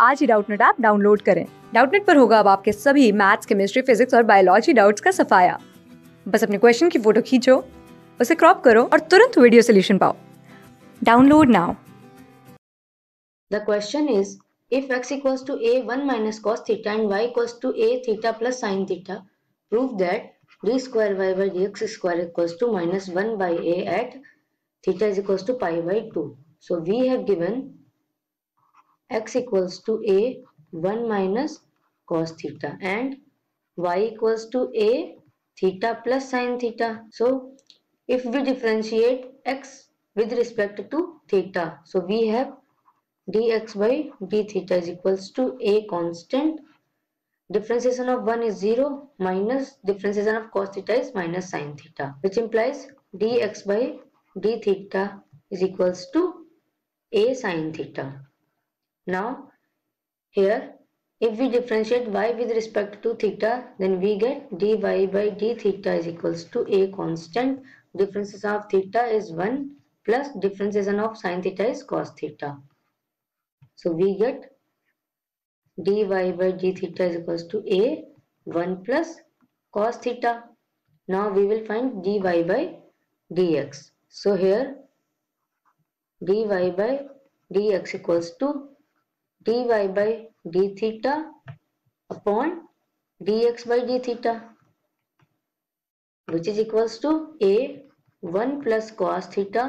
आज ही Doubtnut app download करें। डाउटनेट पर होगा अब आपके सभी मैथ्स, केमिस्ट्री, फिजिक्स और बायोलॉजी डाउट्स का सफाया। बस अपने क्वेश्चन की फोटो खींचो, उसे क्रॉप करो और तुरंत वीडियो सोल्यूशन पाओ। Download now. The question is, if x equals to a 1 minus cos theta and y equals to a theta plus sin theta, prove that d square y by dx square equals to minus 1 by a at theta is equals to pi by 2. So we have given x equals to a 1 minus cos theta and y equals to a theta plus sin theta. So if we differentiate x with respect to theta, so we have dx by d theta is equals to a constant. Differentiation of 1 is 0 minus differentiation of cos theta is minus sin theta, which implies dx by d theta is equals to a sin theta. Now here if we differentiate y with respect to theta, then we get dy by d theta is equals to a constant. Differentiation of theta is 1 plus differentiation of sin theta is cos theta. So we get dy by d theta is equals to a 1 plus cos theta. Now we will find dy by dx. So here dy by dx equals to dy by d theta upon dx by d theta, which is equals to a 1 plus cos theta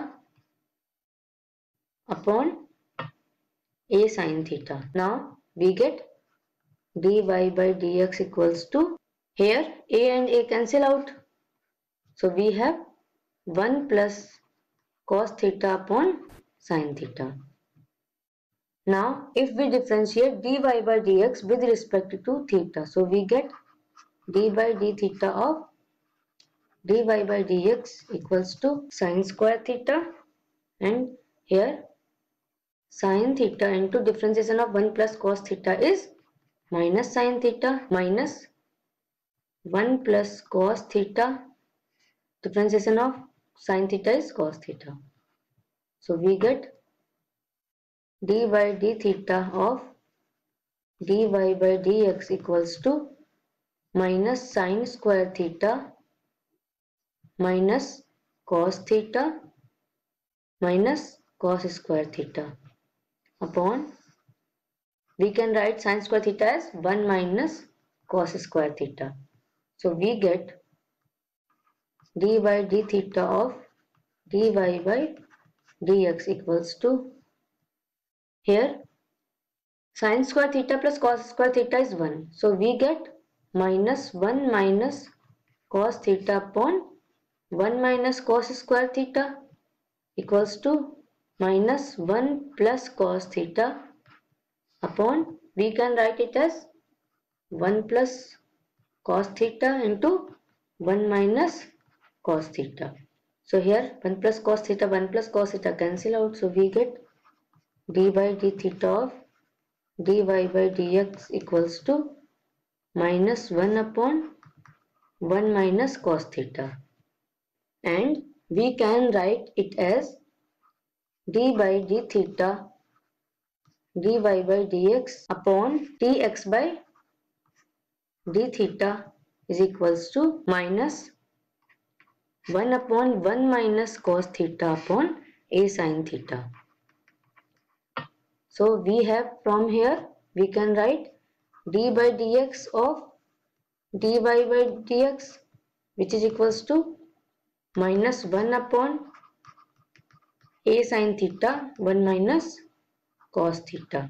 upon a sin theta. Now we get dy by dx equals to, here a and a cancel out, so we have 1 plus cos theta upon sin theta. Now if we differentiate dy by dx with respect to theta, so we get d by d theta of dy by dx equals to sin square theta, and here sin theta into differentiation of 1 plus cos theta is minus sin theta minus 1 plus cos theta, differentiation of sin theta is cos theta. So we get d by d theta of dy by dx equals to minus sin square theta minus cos theta minus cos square theta upon, we can write sin square theta as 1 minus cos square theta. So we get d by d theta of dy by dx equals to, here sin square theta plus cos square theta is 1. So we get minus 1 minus cos theta upon 1 minus cos square theta equals to minus 1 plus cos theta upon, we can write it as 1 plus cos theta into 1 minus cos theta. So here 1 plus cos theta, 1 plus cos theta cancel out. So we get d by d theta of dy by dx equals to minus 1 upon 1 minus cos theta. And we can write it as d by d theta dy by dx upon dx by d theta is equals to minus 1 upon 1 minus cos theta upon a sin theta. So we have, from here we can write d by dx of dy by dx, which is equals to minus 1 upon a sin theta 1 minus cos theta.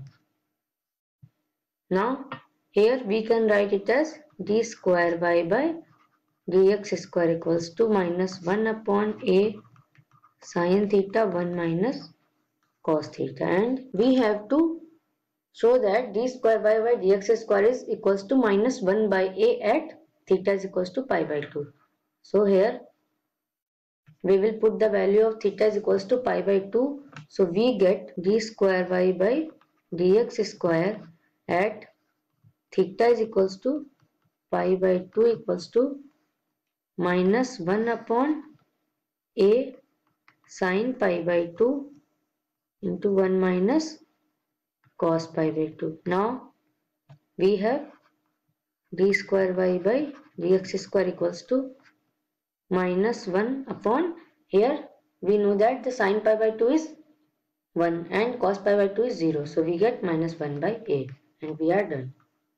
Now here we can write it as d square y by dx square equals to minus 1 upon a sin theta 1 minus cos theta, and we have to show that d square y by dx square is equals to minus 1 by a at theta is equals to pi by 2. So here we will put the value of theta is equals to pi by 2. So we get d square y by dx square at theta is equals to pi by 2 equals to minus 1 upon a sin pi by 2 into 1 minus cos pi by 2. Now we have d square y by dx square equals to minus 1 upon, here we know that the sin pi by 2 is 1 and cos pi by 2 is 0. So we get minus 1 by 8 and we are done.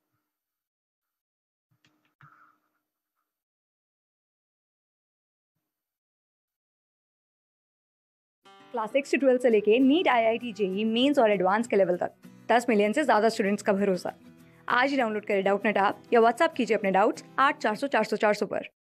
Class 6 से 12 से लेके NEET IIT JEE mains और advance के level तक 10 million से ज़्यादा students का भरोसा। आज ही डाउनलोड करें डाउटनेट ऐप या व्हाट्सएप कीजिए अपने डाउट्स 8400 400 400 पर।